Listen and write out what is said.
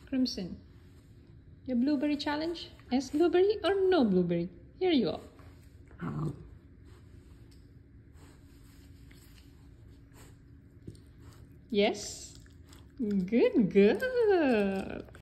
Crimson. Your blueberry challenge? Yes, blueberry or no blueberry? Here you are. Yes? Good girl.